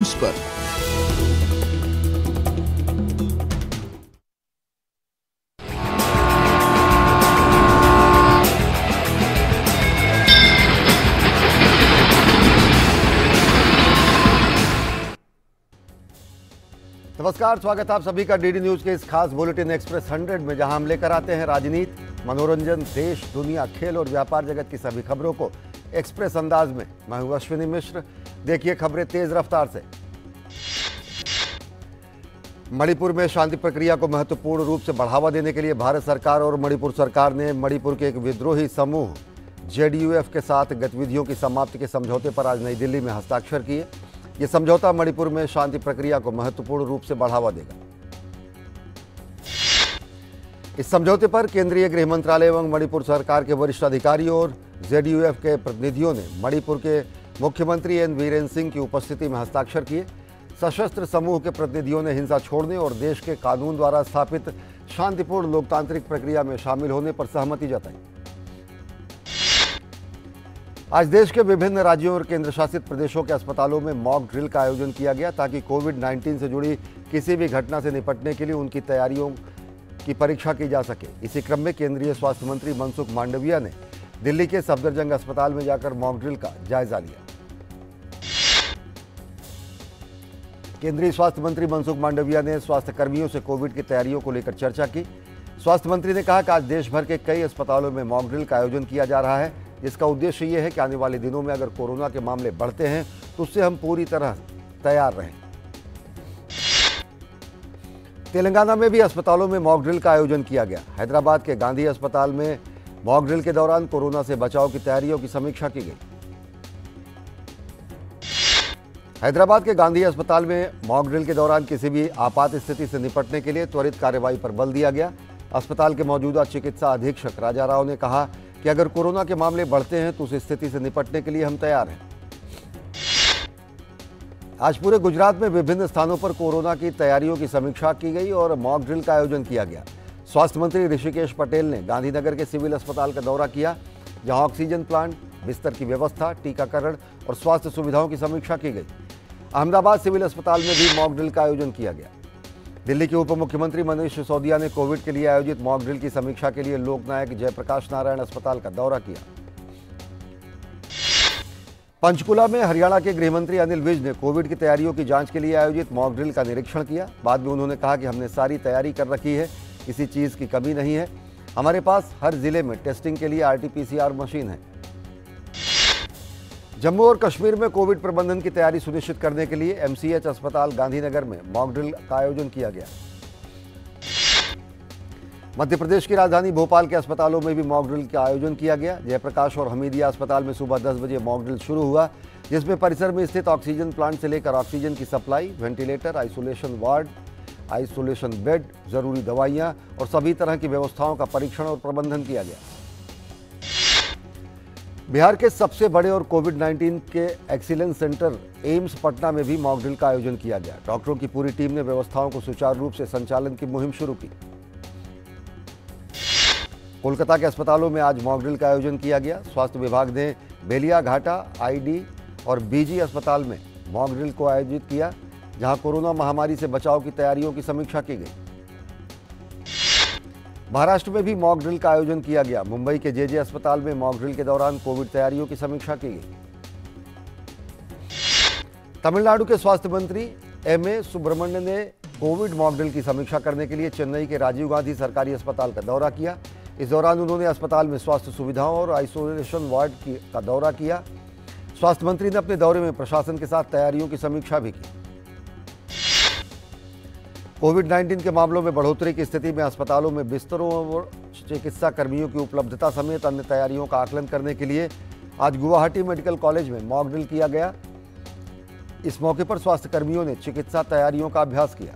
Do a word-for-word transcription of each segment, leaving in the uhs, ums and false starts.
News पर। नमस्कार, स्वागत आप सभी का डीडी न्यूज के इस खास बुलेटिन एक्सप्रेस हंड्रेड में, जहां हम लेकर आते हैं राजनीति, मनोरंजन, देश, दुनिया, खेल और व्यापार जगत की सभी खबरों को एक्सप्रेस अंदाज में। मैं हूं अश्विनी मिश्र। देखिए खबरें तेज रफ्तार से। मणिपुर में शांति प्रक्रिया को महत्वपूर्ण रूप से बढ़ावा देने के लिए भारत सरकार और मणिपुर सरकार ने मणिपुर के एक विद्रोही समूह जेडीयूएफ के साथ गतिविधियों की समाप्ति के समझौते पर आज नई दिल्ली में हस्ताक्षर किए। ये समझौता मणिपुर में शांति प्रक्रिया को महत्वपूर्ण रूप से बढ़ावा देगा। इस समझौते पर केंद्रीय गृह मंत्रालय एवं मणिपुर सरकार के वरिष्ठ अधिकारियों और जेडीयूएफ के प्रतिनिधियों ने मणिपुर के मुख्यमंत्री एन बीरेन सिंह की उपस्थिति में हस्ताक्षर किए। सशस्त्र समूह के प्रतिनिधियों ने हिंसा छोड़ने और देश के कानून द्वारा स्थापित शांतिपूर्ण लोकतांत्रिक प्रक्रिया में शामिल होने पर सहमति जताई। आज देश के विभिन्न राज्यों और केंद्र शासित प्रदेशों के अस्पतालों में मॉक ड्रिल का आयोजन किया गया, ताकि कोविड उन्नीस से जुड़ी किसी भी घटना से निपटने के लिए उनकी तैयारियों की परीक्षा की जा सके। इसी क्रम में केंद्रीय स्वास्थ्य मंत्री मनसुख मांडविया ने दिल्ली के सफदरजंग अस्पताल में जाकर मॉक ड्रिल का जायजा लिया। केंद्रीय स्वास्थ्य मंत्री मनसुख मांडविया ने स्वास्थ्य कर्मियों से कोविड की तैयारियों को लेकर चर्चा की। स्वास्थ्य मंत्री ने कहा कि आज देश भर के कई अस्पतालों में मॉक ड्रिल का आयोजन किया जा रहा है, जिसका उद्देश्य ये है कि आने वाले दिनों में अगर कोरोना के मामले बढ़ते हैं तो उससे हम पूरी तरह तैयार रहें। तेलंगाना में भी अस्पतालों में मॉक ड्रिल का आयोजन किया गया। हैदराबाद के गांधी अस्पताल में मॉक ड्रिल के दौरान कोरोना से बचाव की तैयारियों की समीक्षा की गई। हैदराबाद के गांधी अस्पताल में मॉक ड्रिल के दौरान किसी भी आपात स्थिति से निपटने के लिए त्वरित कार्रवाई पर बल दिया गया। अस्पताल के मौजूदा चिकित्सा अधीक्षक राजा राव ने कहा कि अगर कोरोना के मामले बढ़ते हैं तो उस स्थिति से निपटने के लिए हम तैयार हैं। आज पूरे गुजरात में विभिन्न स्थानों पर कोरोना की तैयारियों की समीक्षा की गई और मॉक ड्रिल का आयोजन किया गया। स्वास्थ्य मंत्री ऋषिकेश पटेल ने गांधीनगर के सिविल अस्पताल का दौरा किया, जहां ऑक्सीजन प्लांट, बिस्तर की व्यवस्था, टीकाकरण और स्वास्थ्य सुविधाओं की समीक्षा की गई। अहमदाबाद सिविल अस्पताल में भी मॉक ड्रिल का आयोजन किया गया। दिल्ली के उप मुख्यमंत्री मनीष सिसोदिया ने कोविड के लिए आयोजित मॉक ड्रिल की समीक्षा के लिए लोकनायक जयप्रकाश नारायण अस्पताल का दौरा किया। पंचकुला में हरियाणा के गृह मंत्री अनिल विज ने कोविड की तैयारियों की जांच के लिए आयोजित मॉक ड्रिल का निरीक्षण किया। बाद में उन्होंने कहा कि हमने सारी तैयारी कर रखी है, किसी चीज की कमी नहीं है। हमारे पास हर जिले में टेस्टिंग के लिए आरटीपीसीआर मशीन है। जम्मू और कश्मीर में कोविड प्रबंधन की तैयारी सुनिश्चित करने के लिए एमसीएच अस्पताल गांधीनगर में मॉक ड्रिल का आयोजन किया गया। मध्य प्रदेश की राजधानी भोपाल के अस्पतालों में भी मॉक ड्रिल का आयोजन किया गया। जयप्रकाश और हमीदिया अस्पताल में सुबह दस बजे मॉक ड्रिल शुरू हुआ, जिसमें परिसर में स्थित ऑक्सीजन प्लांट से लेकर ऑक्सीजन की supply, ventilator, isolation ward, isolation bed, जरूरी दवाइयां और सभी तरह की व्यवस्थाओं का परीक्षण और प्रबंधन किया गया। बिहार के सबसे बड़े और कोविड उन्नीस के एक्सीलेंस सेंटर एम्स पटना में भी मॉक ड्रिल का आयोजन किया गया। डॉक्टरों की पूरी टीम ने व्यवस्थाओं को सुचारू रूप से संचालन की मुहिम शुरू की। कोलकाता के अस्पतालों में आज मॉक ड्रिल का आयोजन किया गया। स्वास्थ्य विभाग ने बेलिया घाटा, आईडी और बीजी अस्पताल में मॉक ड्रिल को आयोजित किया, जहां कोरोना महामारी से बचाव की तैयारियों की समीक्षा की गई। महाराष्ट्र में भी मॉक ड्रिल का आयोजन किया गया। मुंबई के जेजे अस्पताल में मॉक ड्रिल के दौरान कोविड तैयारियों की समीक्षा की गई। तमिलनाडु के स्वास्थ्य मंत्री एम ए सुब्रमण्यन ने कोविड मॉक ड्रिल की समीक्षा करने के लिए चेन्नई के राजीव गांधी सरकारी अस्पताल का दौरा किया। इस दौरान उन्होंने अस्पताल में स्वास्थ्य सुविधाओं और आइसोलेशन वार्ड का दौरा किया। स्वास्थ्य मंत्री ने अपने दौरे में प्रशासन के साथ तैयारियों की समीक्षा भी की। कोविड उन्नीस के मामलों में बढ़ोतरी की स्थिति में अस्पतालों में बिस्तरों और चिकित्सा कर्मियों की उपलब्धता समेत अन्य तैयारियों का आकलन करने के लिए आज गुवाहाटी मेडिकल कॉलेज में मॉक ड्रिल किया गया। इस मौके पर स्वास्थ्य कर्मियों ने चिकित्सा तैयारियों का अभ्यास किया।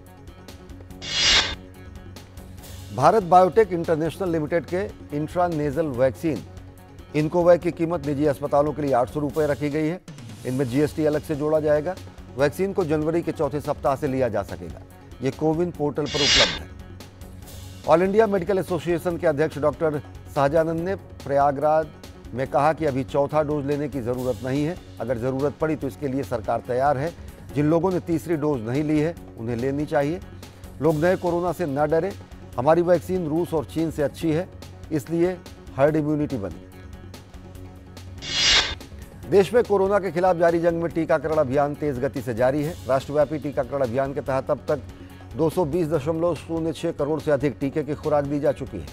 भारत बायोटेक इंटरनेशनल लिमिटेड के इंट्रानेजल वैक्सीन इनकोवैक की कीमत निजी अस्पतालों के लिए आठ सौ रुपये रखी गई है। इनमें जीएसटी अलग से जोड़ा जाएगा। वैक्सीन को जनवरी के चौथे सप्ताह से लिया जा सकेगा। ये कोविन पोर्टल पर उपलब्ध है। ऑल इंडिया मेडिकल एसोसिएशन के अध्यक्ष डॉक्टर शाहजानंद ने प्रयागराज में कहा कि अभी चौथा डोज लेने की ज़रूरत नहीं है। अगर ज़रूरत पड़ी तो इसके लिए सरकार तैयार है। जिन लोगों ने तीसरी डोज नहीं ली है उन्हें लेनी चाहिए। लोग नए कोरोना से न डरें, हमारी वैक्सीन रूस और चीन से अच्छी है, इसलिए हर्ड इम्यूनिटी बने। देश में कोरोना के खिलाफ जारी जंग में टीकाकरण अभियान तेज गति से जारी है। राष्ट्रव्यापी टीकाकरण अभियान के तहत अब तक दो सौ बीस दशमलव शून्य छह करोड़ से अधिक टीके की खुराक दी जा चुकी है।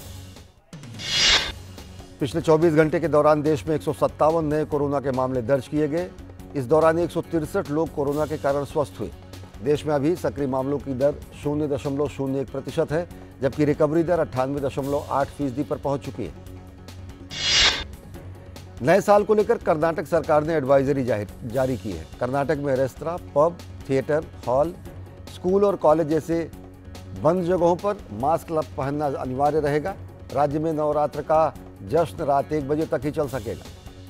पिछले चौबीस घंटे के दौरान देश में एक सौ सत्तावन नए कोरोना के मामले दर्ज किए गए। इस दौरान एक सौ तिरसठ लोग कोरोना के कारण स्वस्थ हुए। देश में अभी सक्रिय मामलों की दर शून्य दशमलव शून्य एक प्रतिशत है, जबकि रिकवरी दर अट्ठानवे दशमलव आठ फीसदी पर पहुंच चुकी है। नए साल को लेकर कर्नाटक सरकार ने एडवाइजरी जारी की है। कर्नाटक में restaurant, pub, theatre, hall, school और कॉलेज जैसे बंद जगहों पर मास्क पहनना अनिवार्य रहेगा। राज्य में नवरात्र का जश्न रात एक बजे तक ही चल सकेगा।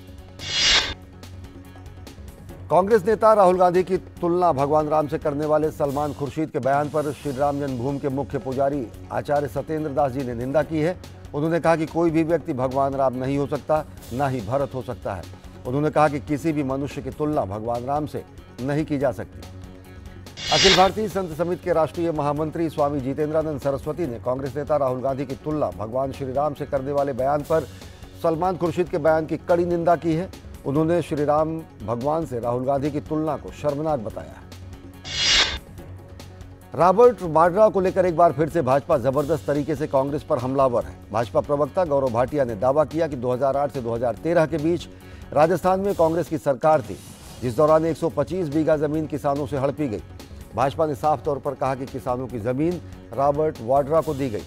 कांग्रेस नेता राहुल गांधी की तुलना भगवान राम से करने वाले सलमान खुर्शीद के बयान पर श्री राम जन्मभूमि के मुख्य पुजारी आचार्य सत्येंद्र दास जी ने निंदा की है। उन्होंने कहा कि कोई भी व्यक्ति भगवान राम नहीं हो सकता, न ही भरत हो सकता है। उन्होंने कहा कि किसी भी मनुष्य की तुलना भगवान राम से नहीं की जा सकती। अखिल भारतीय संत समिति के राष्ट्रीय महामंत्री स्वामी जितेंद्रानंद सरस्वती ने कांग्रेस नेता राहुल गांधी की तुलना भगवान श्री राम से करने वाले बयान पर सलमान खुर्शीद के बयान की कड़ी निंदा की है। उन्होंने श्री राम भगवान से राहुल गांधी की तुलना को शर्मनाक बताया है। रॉबर्ट वाड्रा को लेकर एक बार फिर से भाजपा जबरदस्त तरीके से कांग्रेस पर हमलावर है। भाजपा प्रवक्ता गौरव भाटिया ने दावा किया कि दो हज़ार आठ से दो हज़ार तेरह के बीच राजस्थान में कांग्रेस की सरकार थी, जिस दौरान एक सौ पच्चीस बीघा जमीन किसानों से हड़पी गई। भाजपा ने साफ तौर पर कहा कि किसानों की जमीन रॉबर्ट वाड्रा को दी गई।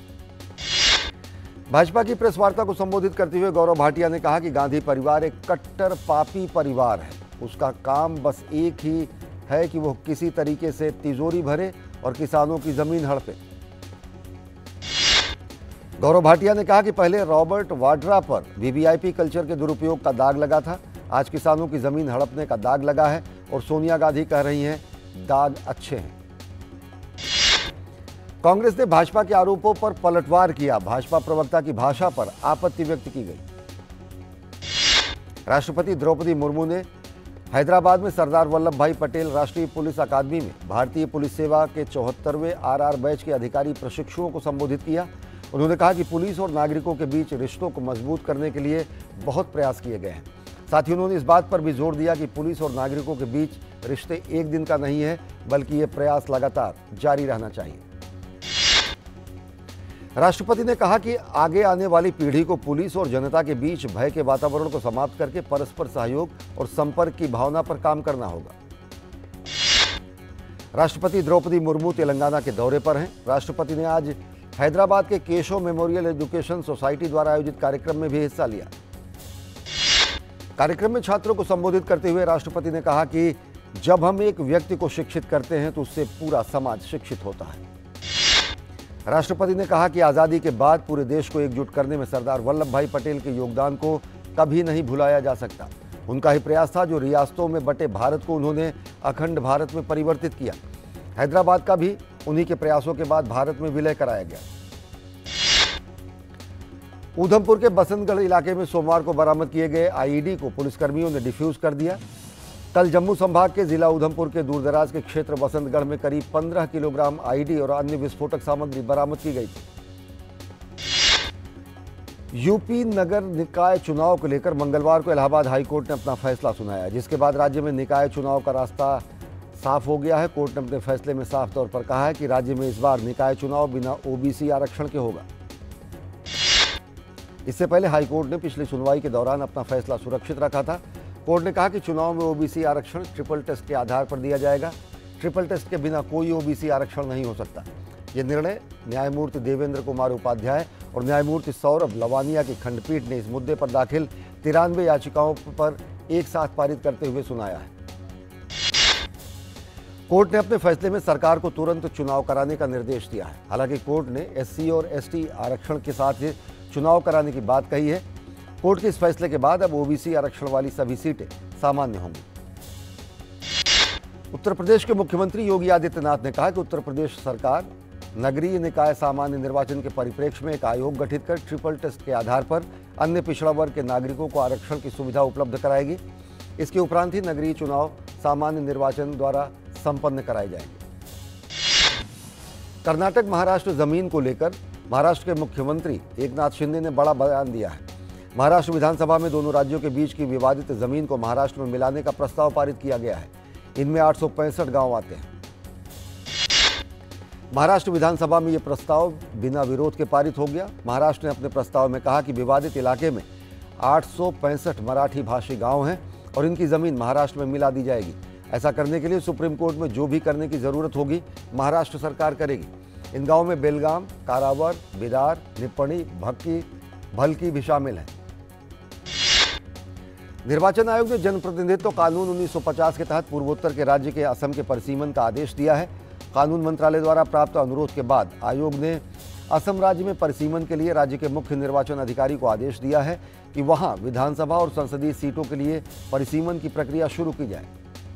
भाजपा की प्रेस वार्ता को संबोधित करते हुए गौरव भाटिया ने कहा कि गांधी परिवार एक कट्टर पापी परिवार है। उसका काम बस एक ही है कि वो किसी तरीके से तिजोरी भरे और किसानों की जमीन हड़पे। गौरव भाटिया ने कहा कि पहले रॉबर्ट वाड्रा पर वीवीआईपी कल्चर के दुरुपयोग का दाग लगा था, आज किसानों की जमीन हड़पने का दाग लगा है और सोनिया गांधी कह रही हैं दाग अच्छे हैं। कांग्रेस ने भाजपा के आरोपों पर पलटवार किया। भाजपा प्रवक्ता की भाषा पर आपत्ति व्यक्त की गई। राष्ट्रपति द्रौपदी मुर्मू ने हैदराबाद में सरदार वल्लभ भाई पटेल राष्ट्रीय पुलिस अकादमी में भारतीय पुलिस सेवा के चौहत्तरवें आरआर बैच के अधिकारी प्रशिक्षुओं को संबोधित किया। उन्होंने कहा कि पुलिस और नागरिकों के बीच रिश्तों को मजबूत करने के लिए बहुत प्रयास किए गए हैं। साथ ही उन्होंने इस बात पर भी जोर दिया कि पुलिस और नागरिकों के बीच रिश्ते एक दिन का नहीं है, बल्कि ये प्रयास लगातार जारी रहना चाहिए। राष्ट्रपति ने कहा कि आगे आने वाली पीढ़ी को पुलिस और जनता के बीच भय के वातावरण को समाप्त करके परस्पर सहयोग और संपर्क की भावना पर काम करना होगा। राष्ट्रपति द्रौपदी मुर्मू तेलंगाना के दौरे पर हैं। राष्ट्रपति ने आज हैदराबाद के केशव मेमोरियल एजुकेशन सोसाइटी द्वारा आयोजित कार्यक्रम में भी हिस्सा लिया। कार्यक्रम में छात्रों को संबोधित करते हुए राष्ट्रपति ने कहा कि जब हम एक व्यक्ति को शिक्षित करते हैं तो उससे पूरा समाज शिक्षित होता है। राष्ट्रपति ने कहा कि आज़ादी के बाद पूरे देश को एकजुट करने में सरदार वल्लभ भाई पटेल के योगदान को कभी नहीं भुलाया जा सकता। उनका ही प्रयास था जो रियासतों में बटे भारत को उन्होंने अखंड भारत में परिवर्तित किया। हैदराबाद का भी उन्हीं के प्रयासों के बाद भारत में विलय कराया गया। ऊधमपुर के बसंतगढ़ इलाके में सोमवार को बरामद किए गए आईईडी को पुलिसकर्मियों ने डिफ्यूज कर दिया। कल जम्मू संभाग के जिला ऊधमपुर के दूरदराज के क्षेत्र बसंतगढ़ में करीब पंद्रह किलोग्राम आईईडी और अन्य विस्फोटक सामग्री बरामद की गई थी। यूपी नगर निकाय चुनाव को लेकर मंगलवार को इलाहाबाद हाईकोर्ट ने अपना फैसला सुनाया, जिसके बाद राज्य में निकाय चुनाव का रास्ता साफ हो गया है। कोर्ट ने अपने फैसले में साफ तौर पर कहा है कि राज्य में इस बार निकाय चुनाव बिना ओबीसी आरक्षण के होगा। इससे पहले हाईकोर्ट ने पिछली सुनवाई के दौरान अपना फैसला सुरक्षित रखा था। कोर्ट ने कहा कि चुनाव में ओबीसी आरक्षण ट्रिपल टेस्ट के आधार पर दिया जाएगा। ट्रिपल टेस्ट के बिना कोई ओबीसी आरक्षण नहीं हो सकता। यह निर्णय न्यायमूर्ति देवेंद्र कुमार उपाध्याय और न्यायमूर्ति सौरभ लवानिया की खंडपीठ ने इस मुद्दे पर दाखिल तिरानवे याचिकाओं पर एक साथ पारित करते हुए सुनाया है। कोर्ट ने अपने फैसले में सरकार को तुरंत चुनाव कराने का निर्देश दिया है। हालांकि कोर्ट ने एससी और एसटी आरक्षण के साथ चुनाव कराने की बात कही है। कोर्ट के इस फैसले के बाद अब ओबीसी आरक्षण वाली सभी सीटें सामान्य होंगी। उत्तर प्रदेश के मुख्यमंत्री योगी आदित्यनाथ ने कहा कि उत्तर प्रदेश सरकार नगरीय निकाय सामान्य निर्वाचन के परिप्रेक्ष्य में एक आयोग गठित कर ट्रिपल टेस्ट के आधार पर अन्य पिछड़ा वर्ग के नागरिकों को आरक्षण की सुविधा उपलब्ध कराएगी। इसके उपरांत ही नगरीय चुनाव सामान्य निर्वाचन द्वारा संपन्न कराए जाएंगे। कर्नाटक महाराष्ट्र जमीन को लेकर महाराष्ट्र के मुख्यमंत्री एकनाथ शिंदे ने बड़ा बयान दिया है। महाराष्ट्र विधानसभा में दोनों राज्यों के बीच की विवादित जमीन को महाराष्ट्र में मिलाने का प्रस्ताव पारित किया गया है। इनमें आठ सौ पैंसठ गाँव आते हैं। महाराष्ट्र विधानसभा में यह प्रस्ताव बिना विरोध के पारित हो गया। महाराष्ट्र ने अपने प्रस्ताव में कहा कि विवादित इलाके में आठ सौ पैंसठ मराठी भाषी गांव हैं और इनकी जमीन महाराष्ट्र में मिला दी जाएगी। ऐसा करने के लिए सुप्रीम कोर्ट में जो भी करने की जरूरत होगी महाराष्ट्र सरकार करेगी। इन गांवों में बेलगाम, कारावर, बिदार, निप्पणी, भक्की, भलकी भी शामिल हैं। निर्वाचन आयोग ने जनप्रतिनिधित्व कानून उन्नीस सौ पचास के तहत पूर्वोत्तर के राज्य के असम के परिसीमन का आदेश दिया है। कानून मंत्रालय द्वारा प्राप्त अनुरोध के बाद आयोग ने असम राज्य में परिसीमन के लिए राज्य के मुख्य निर्वाचन अधिकारी को आदेश दिया है कि वहां विधानसभा और संसदीय सीटों के लिए परिसीमन की प्रक्रिया शुरू की जाए।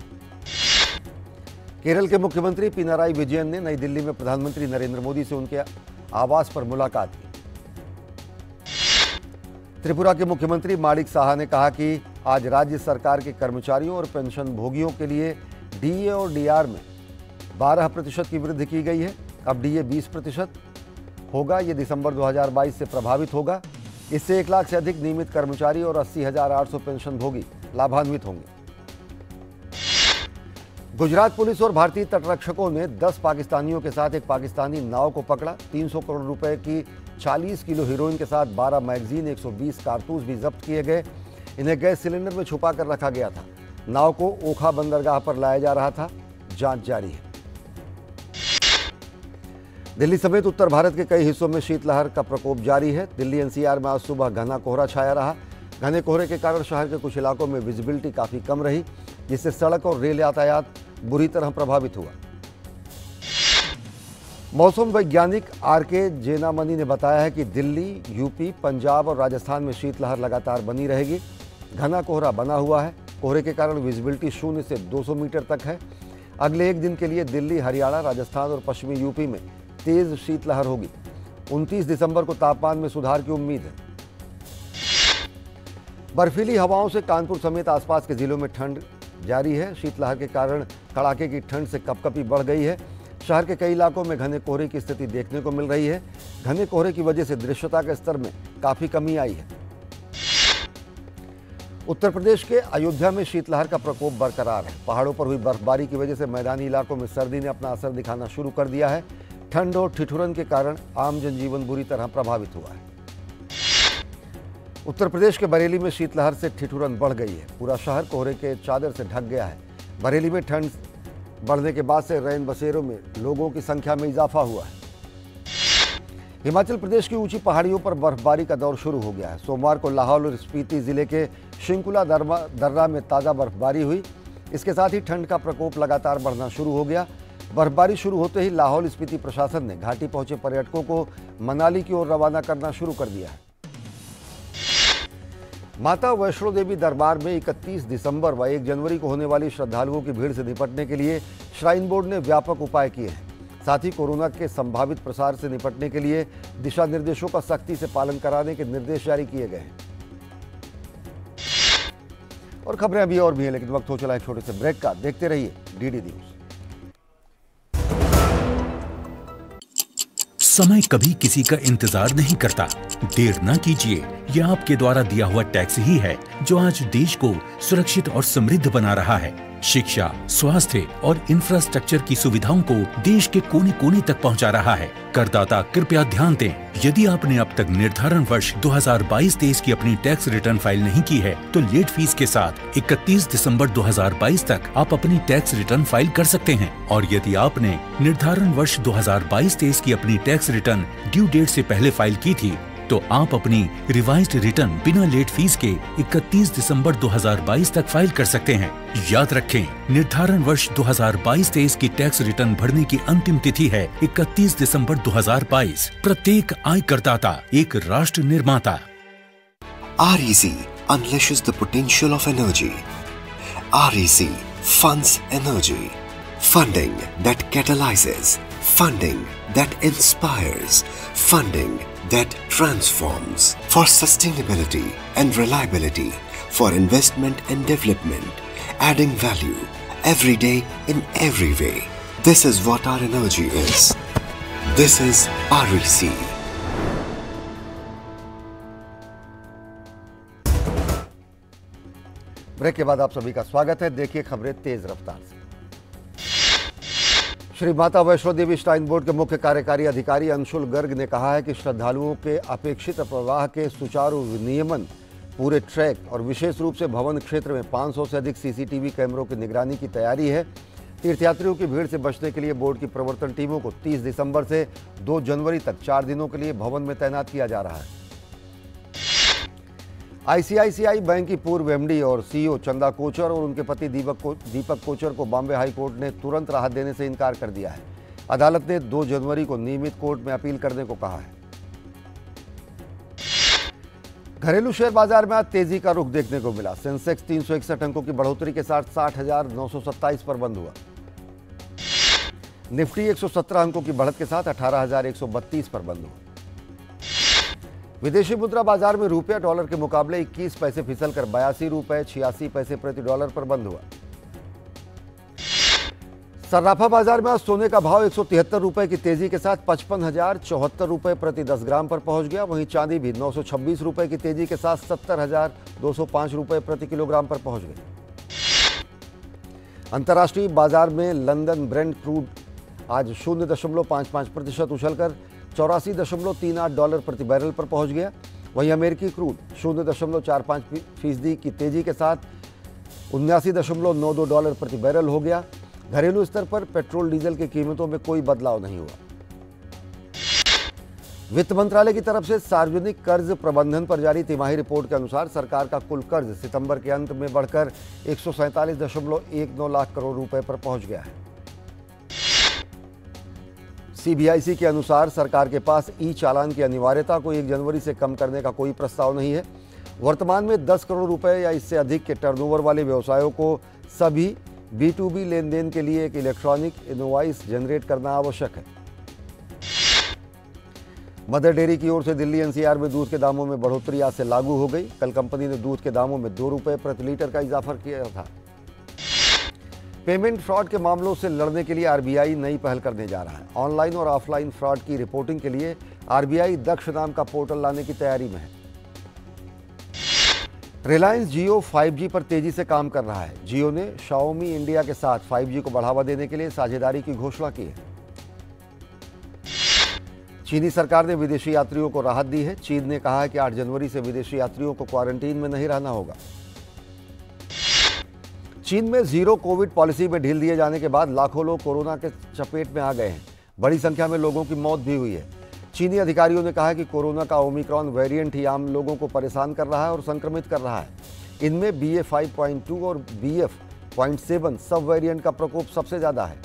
केरल के मुख्यमंत्री पिनाराई विजयन ने नई दिल्ली में प्रधानमंत्री नरेंद्र मोदी से उनके आवास पर मुलाकात की। त्रिपुरा के मुख्यमंत्री माणिक साहा ने कहा कि आज राज्य सरकार के कर्मचारियों और पेंशन भोगियों के लिए डीए और डीआर में बारह प्रतिशत की वृद्धि की गई है। अब डीए बीस प्रतिशत होगा। ये दिसंबर दो हज़ार बाईस से प्रभावित होगा। इससे एक लाख से अधिक नियमित कर्मचारी और अस्सी हजार आठ सौ पेंशन भोगी लाभान्वित होंगे। गुजरात पुलिस और भारतीय तटरक्षकों ने दस पाकिस्तानियों के साथ एक पाकिस्तानी नाव को पकड़ा। तीन सौ करोड़ रुपए की चालीस किलो हीरोइन के साथ बारह मैगजीन, एक सौ बीस कारतूस भी जब्त किए गए। इन्हें गैस सिलेंडर में छुपा कर रखा गया था। नाव को ओखा बंदरगाह पर लाया जा रहा था। जांच जारी है। दिल्ली समेत उत्तर भारत के कई हिस्सों में शीतलहर का प्रकोप जारी है। दिल्ली एनसीआर में आज सुबह घना कोहरा छाया रहा। घने कोहरे के कारण शहर के कुछ इलाकों में विजिबिलिटी काफी कम रही, जिससे सड़क और रेल यातायात बुरी तरह प्रभावित हुआ। मौसम वैज्ञानिक आर के जेनामनी ने बताया है कि दिल्ली, यूपी, पंजाब और राजस्थान में शीतलहर लगातार बनी रहेगी। घना कोहरा बना हुआ है। कोहरे के कारण विजिबिलिटी शून्य से दो सौ मीटर तक है। अगले एक दिन के लिए दिल्ली, हरियाणा, राजस्थान और पश्चिमी यूपी में तेज शीतलहर होगी। उनतीस दिसंबर को तापमान में सुधार की उम्मीद है। बर्फीली हवाओं से कानपुर समेत आसपास के जिलों में ठंड जारी है। शीतलहर के कारण कड़ाके की ठंड से कपकपी बढ़ गई है। शहर के कई इलाकों में घने कोहरे की स्थिति देखने को मिल रही है। घने कोहरे की वजह से दृश्यता के स्तर में काफी कमी आई है। उत्तर प्रदेश के अयोध्या में शीतलहर का प्रकोप बरकरार है। पहाड़ों पर हुई बर्फबारी की वजह से मैदानी इलाकों में सर्दी ने अपना असर दिखाना शुरू कर दिया है। ठंड और ठिठुरन के कारण आम जनजीवन बुरी तरह प्रभावित हुआ है। उत्तर प्रदेश के बरेली में शीतलहर से ठिठुरन बढ़ गई है। पूरा शहर कोहरे के चादर से ढक गया है। बरेली में ठंड बढ़ने के बाद से रैन बसेरों में लोगों की संख्या में इजाफा हुआ है। हिमाचल प्रदेश की ऊंची पहाड़ियों पर बर्फबारी का दौर शुरू हो गया है। सोमवार को लाहौल और स्पीति जिले के शिंकुला दर्रा में ताज़ा बर्फबारी हुई। इसके साथ ही ठंड का प्रकोप लगातार बढ़ना शुरू हो गया। बर्फबारी शुरू होते ही लाहौल स्पीति प्रशासन ने घाटी पहुंचे पर्यटकों को मनाली की ओर रवाना करना शुरू कर दिया है। माता वैष्णो देवी दरबार में इकतीस दिसंबर व एक जनवरी को होने वाली श्रद्धालुओं की भीड़ से निपटने के लिए श्राइन बोर्ड ने व्यापक उपाय किए हैं। साथ ही कोरोना के संभावित प्रसार से निपटने के लिए दिशा निर्देशों का सख्ती से पालन कराने के निर्देश जारी किए गए हैं। और खबरें अभी और भी हैं, लेकिन वक्त हो चला एक छोटे से ब्रेक का। देखते रहिए डीडी न्यूज। समय कभी किसी का इंतजार नहीं करता। देर न कीजिए, यह आपके द्वारा दिया हुआ टैक्स ही है जो आज देश को सुरक्षित और समृद्ध बना रहा है। शिक्षा, स्वास्थ्य और इंफ्रास्ट्रक्चर की सुविधाओं को देश के कोने कोने तक पहुंचा रहा है। करदाता कृपया ध्यान दें, यदि आपने अब तक निर्धारण वर्ष दो हज़ार बाईस तेईस की अपनी टैक्स रिटर्न फाइल नहीं की है तो लेट फीस के साथ इकतीस दिसंबर दो हज़ार बाईस तक आप अपनी टैक्स रिटर्न फाइल कर सकते हैं। और यदि आपने निर्धारण वर्ष दो हज़ार बाईस तेईस की अपनी टैक्स रिटर्न ड्यू डेट से पहले फाइल की थी तो आप अपनी रिवाइज्ड रिटर्न बिना लेट फीस के इकतीस दिसंबर दो हज़ार बाईस तक फाइल कर सकते हैं। याद रखें, निर्धारण वर्ष दो हज़ार बाईस तेईस की टैक्स रिटर्न भरने की अंतिम तिथि है इकतीस दिसंबर दो हज़ार बाईस। प्रत्येक आय करदाता एक राष्ट्र निर्माता। R E C unleashes the potential of energy. R E C funds energy. Funding that catalyzes. Funding that inspires. Funding that transforms. For sustainability and reliability, for investment and development, adding value every day in every way. This is what our energy is. This is R E C. Break के बाद आप सभी का स्वागत है। देखिए खबरें तेज रफ्तार से। श्री माता वैष्णो देवी श्राइन बोर्ड के मुख्य कार्यकारी अधिकारी अंशुल गर्ग ने कहा है कि श्रद्धालुओं के अपेक्षित प्रवाह के सुचारू नियमन, पूरे ट्रैक और विशेष रूप से भवन क्षेत्र में पाँच सौ से अधिक सीसीटीवी कैमरों की निगरानी की तैयारी है। तीर्थयात्रियों की भीड़ से बचने के लिए बोर्ड की प्रवर्तन टीमों को तीस दिसंबर से दो जनवरी तक चार दिनों के लिए भवन में तैनात किया जा रहा है। आईसीआईसीआई बैंक की पूर्व एमडी और सीईओ चंदा कोचर और उनके पति दीपक को, दीपक कोचर को बॉम्बे हाई कोर्ट ने तुरंत राहत देने से इनकार कर दिया है। अदालत ने दो जनवरी को नियमित कोर्ट में अपील करने को कहा है। घरेलू शेयर बाजार में आज तेजी का रुख देखने को मिला। सेंसेक्स तीन सौ इकसठ अंकों की बढ़ोतरी के साथ साठ हजार नौ सौ सत्ताईस पर बंद हुआ। निफ्टी एक सौ सत्रह अंकों की बढ़त के साथ अठारह हजार एक सौ बत्तीस पर बंद हुआ। विदेशी मुद्रा बाजार में रुपया डॉलर के मुकाबले इक्कीस पैसे फिसल कर बयासी रुपए छियासी पैसे प्रति डॉलर पर बंद हुआ। सर्राफा बाजार में आज सोने का भाव एक सौ तिहत्तर रुपए की तेजी के साथ पचपन हजार चौहत्तर रुपए प्रति दस ग्राम पर पहुंच गया। वहीं चांदी भी नौ सौ छब्बीस रुपए की तेजी के साथ सत्तर हजार दो सौ पांच रुपए प्रति किलोग्राम पर पहुंच गई। अंतर्राष्ट्रीय बाजार में लंदन ब्रेंट क्रूड आज शून्य दशमलव पाँच पाँच प्रतिशत उछलकर चौरासी दशमलव तीन आठ डॉलर प्रति बैरल पर पहुंच गया। वहीं अमेरिकी क्रूड शून्य दशमलव चार पाँच फीसदी की तेजी के साथ उन्यासी दशमलव नौ दो डॉलर प्रति बैरल हो गया। घरेलू स्तर पर पेट्रोल डीजल की कीमतों में कोई बदलाव नहीं हुआ। वित्त मंत्रालय की तरफ से सार्वजनिक कर्ज प्रबंधन पर जारी तिमाही रिपोर्ट के अनुसार सरकार का कुल कर्ज सितंबर के अंत में बढ़कर एक सौ सैंतालीस दशमलव एक नौ लाख करोड़ रुपए पर पहुंच गया है। सीबीआईसी के अनुसार सरकार के पास ई चालान की अनिवार्यता को एक जनवरी से कम करने का कोई प्रस्ताव नहीं है। वर्तमान में दस करोड़ रुपए या इससे अधिक के टर्नओवर वाले व्यवसायों को सभी बी टू बी लेन देन के लिए एक इलेक्ट्रॉनिक इनवॉइस जनरेट करना आवश्यक है। मदर डेयरी की ओर से दिल्ली एनसीआर में दूध के दामों में बढ़ोतरी आज से लागू हो गई। कल कंपनी ने दूध के दामों में दो रुपए प्रति लीटर का इजाफा किया था। पेमेंट फ्रॉड के मामलों से लड़ने के लिए आरबीआई नई पहल करने जा रहा है। ऑनलाइन और ऑफलाइन फ्रॉड की रिपोर्टिंग के लिए आरबीआई दक्ष नाम का पोर्टल लाने की तैयारी में है। रिलायंस जियो फाइव जी पर तेजी से काम कर रहा है। जियो ने शाओमी इंडिया के साथ फाइव जी को बढ़ावा देने के लिए साझेदारी की घोषणा की है। चीनी सरकार ने विदेशी यात्रियों को राहत दी है। चीन ने कहा है कि आठ जनवरी से विदेशी यात्रियों को क्वारंटीन में नहीं रहना होगा। चीन में जीरो कोविड पॉलिसी में ढील दिए जाने के बाद लाखों लोग कोरोना के चपेट में आ गए हैं। बड़ी संख्या में लोगों की मौत भी हुई है। चीनी अधिकारियों ने कहा कि कोरोना का ओमिक्रॉन वेरिएंट ही आम लोगों को परेशान कर रहा है और संक्रमित कर रहा है। इनमें B A five point two और B F point seven sub variant का प्रकोप सबसे ज्यादा है।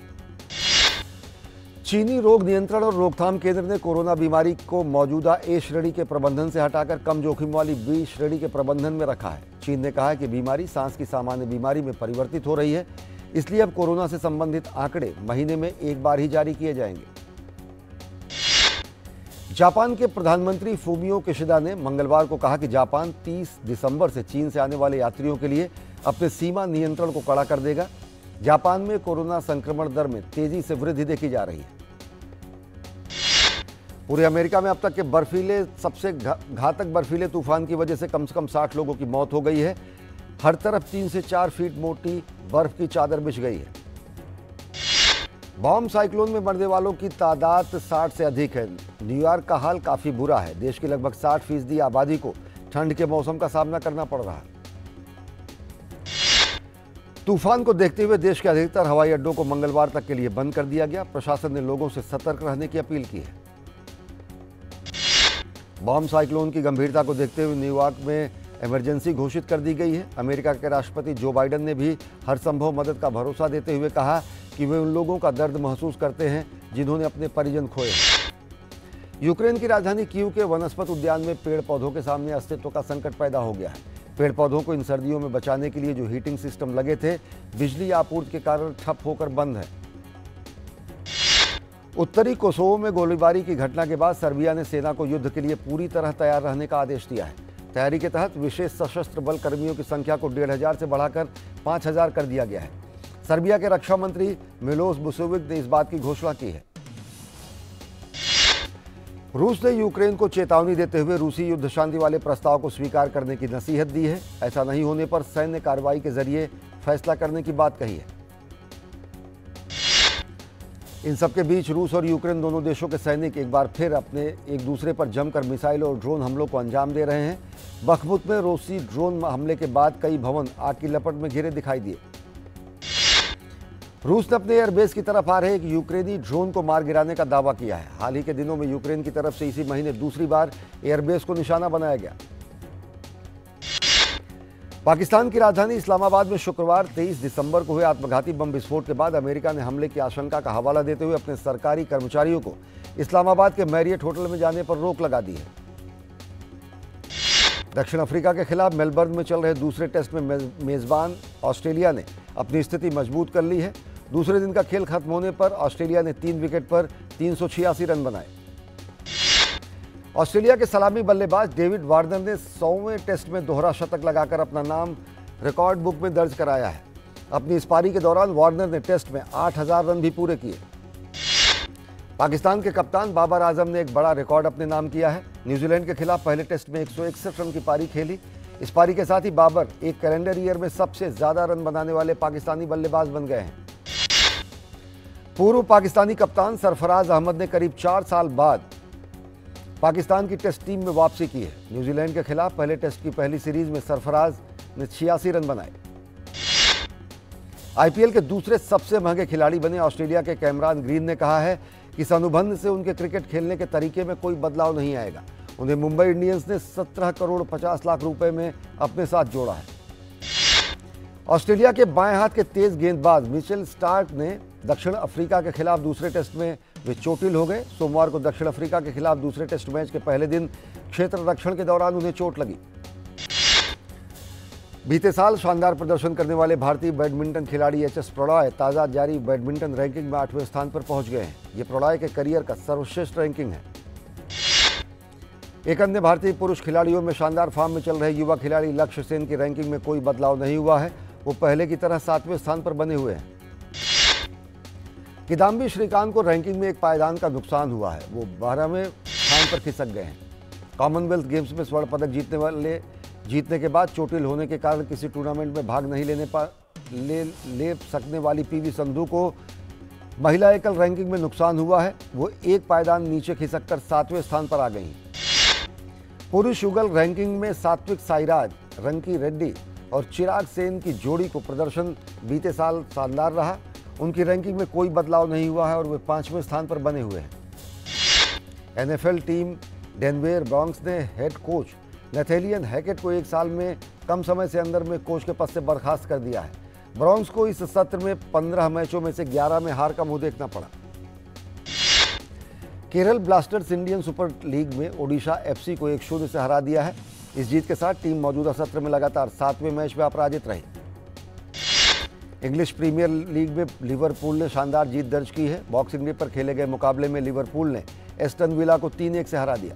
चीनी रोग नियंत्रण और रोकथाम केंद्र ने कोरोना बीमारी को मौजूदा ए श्रेणी के प्रबंधन से हटाकर कम जोखिम वाली बी श्रेणी के प्रबंधन में रखा है। चीन ने कहा है कि बीमारी सांस की सामान्य बीमारी में परिवर्तित हो रही है, इसलिए अब कोरोना से संबंधित आंकड़े महीने में एक बार ही जारी किए जाएंगे। जापान के प्रधानमंत्री फूमियो किशिदा ने मंगलवार को कहा कि जापान तीस दिसंबर से चीन से आने वाले यात्रियों के लिए अपने सीमा नियंत्रण को कड़ा कर देगा। जापान में कोरोना संक्रमण दर में तेजी से वृद्धि देखी जा रही है। पूरे अमेरिका में अब तक के बर्फीले सबसे घातक बर्फीले तूफान की वजह से कम से कम साठ लोगों की मौत हो गई है। हर तरफ तीन से चार फीट मोटी बर्फ की चादर बिछ गई है। बॉम्ब साइक्लोन में मरने वालों की तादाद साठ से अधिक है। न्यूयॉर्क का हाल काफी बुरा है। देश की लगभग साठ फीसदी आबादी को ठंड के मौसम का सामना करना पड़ रहा है। तूफान को देखते हुए देश के अधिकतर हवाई अड्डों को मंगलवार तक के लिए बंद कर दिया गया। प्रशासन ने लोगों से सतर्क रहने की अपील की है। बॉम्ब साइक्लोन की गंभीरता को देखते हुए न्यूयॉर्क में इमरजेंसी घोषित कर दी गई है। अमेरिका के राष्ट्रपति जो बाइडेन ने भी हर संभव मदद का भरोसा देते हुए कहा कि वे उन लोगों का दर्द महसूस करते हैं जिन्होंने अपने परिजन खोए। यूक्रेन की राजधानी कीव के वनस्पत उद्यान में पेड़ पौधों के सामने अस्तित्व का संकट पैदा हो गया है। पेड़ पौधों को इन सर्दियों में बचाने के लिए जो हीटिंग सिस्टम लगे थे, बिजली आपूर्ति के कारण ठप होकर बंद है। उत्तरी कोसोवो में गोलीबारी की घटना के बाद सर्बिया ने सेना को युद्ध के लिए पूरी तरह तैयार रहने का आदेश दिया है। तैयारी के तहत विशेष सशस्त्र बल कर्मियों की संख्या को डेढ़ हजार से बढ़ाकर पाँच हजार कर दिया गया है। सर्बिया के रक्षा मंत्री मिलोस बुसेविक ने इस बात की घोषणा की है। रूस ने यूक्रेन को चेतावनी देते हुए रूसी युद्ध शांति वाले प्रस्ताव को स्वीकार करने की नसीहत दी है। ऐसा नहीं होने पर सैन्य कार्रवाई के जरिए फैसला करने की बात कही है। इन सबके बीच रूस और यूक्रेन दोनों देशों के सैनिक एक बार फिर अपने एक दूसरे पर जमकर मिसाइल और ड्रोन हमलों को अंजाम दे रहे हैं। बखमुत में रूसी ड्रोन हमले के बाद कई भवन आग की लपट में घिरे दिखाई दिए। रूस ने अपने एयरबेस की तरफ आ रहे एक यूक्रेनी ड्रोन को मार गिराने का दावा किया है। हाल ही के दिनों में यूक्रेन की तरफ से इसी महीने दूसरी बार एयरबेस को निशाना बनाया गया। पाकिस्तान की राजधानी इस्लामाबाद में शुक्रवार तेईस दिसंबर को हुए आत्मघाती बम विस्फोट के बाद अमेरिका ने हमले की आशंका का हवाला देते हुए अपने सरकारी कर्मचारियों को इस्लामाबाद के मैरियट होटल में जाने पर रोक लगा दी है। दक्षिण अफ्रीका के खिलाफ मेलबर्न में चल रहे दूसरे टेस्ट में मेजबान ऑस्ट्रेलिया ने अपनी स्थिति मजबूत कर ली है। दूसरे दिन का खेल खत्म होने पर ऑस्ट्रेलिया ने तीन विकेट पर तीन सौ छियासी रन बनाए। ऑस्ट्रेलिया के सलामी बल्लेबाज डेविड वार्नर ने सौवें टेस्ट में दोहरा शतक लगाकर अपना नाम रिकॉर्ड बुक में दर्ज कराया है। अपनी इस पारी के दौरान वार्नर ने टेस्ट में आठ हज़ार रन भी पूरे किए। पाकिस्तान के कप्तान बाबर आजम ने एक बड़ा रिकॉर्ड अपने नाम किया है। न्यूजीलैंड के खिलाफ पहले टेस्ट में एक सौ इकसठ रन की पारी खेली। इस पारी के साथ ही बाबर एक कैलेंडर ईयर में सबसे ज्यादा रन बनाने वाले पाकिस्तानी बल्लेबाज बन गए हैं। पूर्व पाकिस्तानी कप्तान सरफराज अहमद ने करीब चार साल बाद पाकिस्तान की टेस्ट टीम में वापसी की है। न्यूजीलैंड के खिलाफ पहले टेस्ट की पहली सीरीज में सरफराज ने छियासी रन बनाए। आईपीएल के दूसरे सबसे महंगे खिलाड़ी बने ऑस्ट्रेलिया के कैमरान ग्रीन ने कहा है कि इस अनुबंध से उनके क्रिकेट खेलने के तरीके में कोई बदलाव नहीं आएगा। उन्हें मुंबई इंडियंस ने सत्रह करोड़ पचास लाख रुपए में अपने साथ जोड़ा है। ऑस्ट्रेलिया के बाएं हाथ के तेज गेंदबाज मिचेल स्टार्क ने दक्षिण अफ्रीका के खिलाफ दूसरे टेस्ट में वे चोटिल हो गए। सोमवार को दक्षिण अफ्रीका के खिलाफ दूसरे टेस्ट मैच के पहले दिन क्षेत्र रक्षण के दौरान उन्हें चोट लगी। बीते साल शानदार प्रदर्शन करने वाले भारतीय बैडमिंटन खिलाड़ी एच एस प्रणॉय ताजा जारी बैडमिंटन रैंकिंग में आठवें स्थान पर पहुंच गए हैं। ये प्रणॉय के करियर का सर्वश्रेष्ठ रैंकिंग है। एक अन्य भारतीय पुरुष खिलाड़ियों में शानदार फॉर्म में चल रहे युवा खिलाड़ी लक्ष्य सेन की रैंकिंग में कोई बदलाव नहीं हुआ है। वो पहले की तरह सातवें स्थान पर बने हुए हैं। किदाम्बी श्रीकांत को रैंकिंग में एक पायदान का नुकसान हुआ है। वो बारहवें स्थान पर खिसक गए हैं। कॉमनवेल्थ गेम्स में स्वर्ण पदक जीतने वाले जीतने के बाद चोटिल होने के कारण किसी टूर्नामेंट में भाग नहीं लेने पा ले ले सकने वाली पीवी संधू को महिला एकल रैंकिंग में नुकसान हुआ है। वो एक पायदान नीचे खिसककर सातवें स्थान पर आ गई हैं। पुरुष युगल रैंकिंग में सात्विक साईराज, रंकी रेड्डी और चिराग सेन की जोड़ी को प्रदर्शन बीते साल शानदार रहा। उनकी रैंकिंग में कोई बदलाव नहीं हुआ है और वे पांचवें स्थान पर बने हुए हैं। एनएफएल टीम डेनवेर ब्रॉन्क्स ने हेड कोच नथेलियन हैकेट को एक साल में कम समय से अंदर में कोच के पद से बर्खास्त कर दिया है। ब्रॉन्क्स को इस सत्र में पंद्रह मैचों में से ग्यारह में हार का मुंह देखना पड़ा। Kerala Blasters Indian Super League में ओडिशा एफसी को एक शून्य से हरा दिया है। इस जीत के साथ टीम मौजूदा सत्र में लगातार सातवें मैच में अपराजित रही। इंग्लिश प्रीमियर लीग में लिवरपूल ने शानदार जीत दर्ज की है। बॉक्सिंग डे पर खेले गए मुकाबले में लिवरपूल ने एस्टन विला को तीन एक से हरा दिया।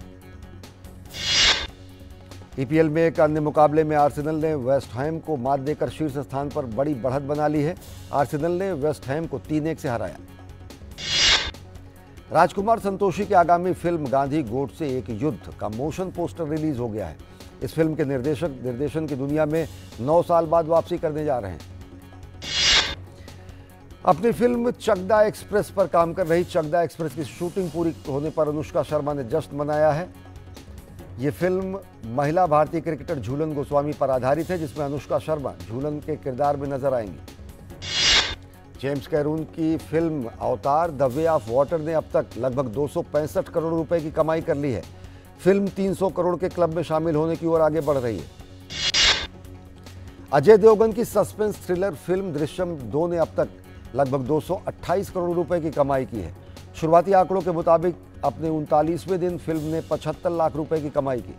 ईपीएल में एक अन्य मुकाबले में आर्सेनल ने वेस्ट हैम को मात देकर शीर्ष स्थान पर बड़ी बढ़त बना ली है। आर्सेनल ने वेस्ट हैम को तीन एक से हराया। राजकुमार संतोषी की आगामी फिल्म गांधी गोडसे एक युद्ध का मोशन पोस्टर रिलीज हो गया है। इस फिल्म के निर्देशक निर्देशन की दुनिया में नौ साल बाद वापसी करने जा रहे हैं। अपनी फिल्म चकदा एक्सप्रेस पर काम कर रही चकदा एक्सप्रेस की शूटिंग पूरी होने पर अनुष्का शर्मा ने जश्न मनाया है। ये फिल्म महिला भारतीय क्रिकेटर झूलन गोस्वामी पर आधारित है, जिसमें अनुष्का शर्मा झूलन के किरदार में नजर आएंगी। जेम्स कैरून की फिल्म अवतार द वे ऑफ वाटर ने अब तक लगभग दो सौ पैंसठ करोड़ रुपए की कमाई कर ली है। फिल्म तीन सौ करोड़ के क्लब में शामिल होने की ओर आगे बढ़ रही है। अजय देवगन की सस्पेंस थ्रिलर फिल्म दृश्यम दो ने अब तक लगभग दो सौ अट्ठाईस करोड़ रुपए की कमाई की है। शुरुआती आंकड़ों के मुताबिक अपने उनतालीसवें दिन फिल्म ने पचहत्तर लाख रुपए की कमाई की।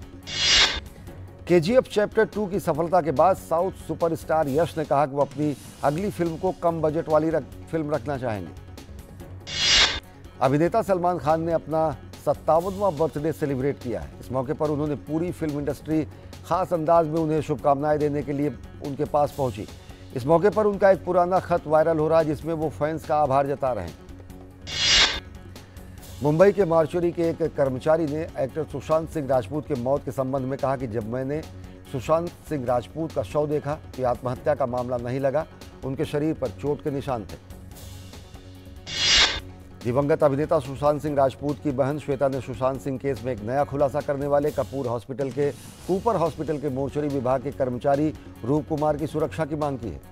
केजीएफ चैप्टर टू की सफलता के बाद साउथ सुपरस्टार यश ने कहा कि वो अपनी अगली फिल्म को कम बजट वाली रख, फिल्म रखना चाहेंगे। अभिनेता सलमान खान ने अपना सत्तावनवां बर्थडे सेलिब्रेट किया है। इस मौके पर उन्होंने पूरी फिल्म इंडस्ट्री खास अंदाज में उन्हें शुभकामनाएं देने के लिए उनके पास पहुंची। इस मौके पर उनका एक पुराना खत वायरल हो रहा है जिसमें वो फैंस का आभार जता रहे हैं। मुंबई के मार्चुरी के एक कर्मचारी ने एक्टर सुशांत सिंह राजपूत के मौत के संबंध में कहा कि जब मैंने सुशांत सिंह राजपूत का शव देखा तो आत्महत्या का मामला नहीं लगा, उनके शरीर पर चोट के निशान थे। दिवंगत अभिनेता सुशांत सिंह राजपूत की बहन श्वेता ने सुशांत सिंह केस में एक नया खुलासा करने वाले कपूर हॉस्पिटल के कूपर हॉस्पिटल के मोर्चरी विभाग के कर्मचारी रूप कुमार की सुरक्षा की मांग की है।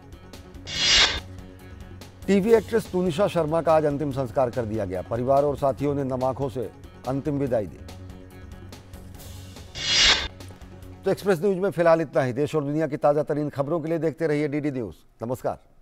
टीवी एक्ट्रेस तुनिशा शर्मा का आज अंतिम संस्कार कर दिया गया। परिवार और साथियों ने नम आंखों से अंतिम विदाई दी। तो एक्सप्रेस न्यूज में फिलहाल इतना ही। देश और दुनिया की ताजा तरीन खबरों के लिए देखते रहिए डीडी न्यूज। नमस्कार।